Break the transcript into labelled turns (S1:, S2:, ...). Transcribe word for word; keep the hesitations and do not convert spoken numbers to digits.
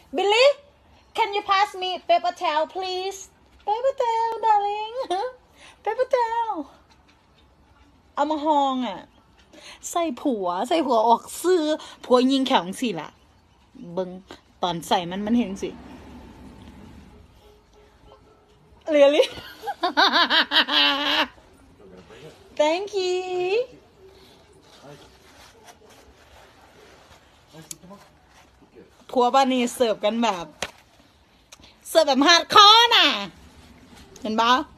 S1: Billy can you pass me paper towel please paper towel darling paper towel เอามาหองอ่ะใส่ผัวใส่ผัวออกซื้อผัวยิงแข็งสิล่ะเบิ้งตอนใส่มันมันเห็นสิเรียลี่ thank you ทัวร์บ้านนี้เสิร์ฟกันแบบเสิร์ฟแบบฮาร์ดคอร์น่ะเห็นปะ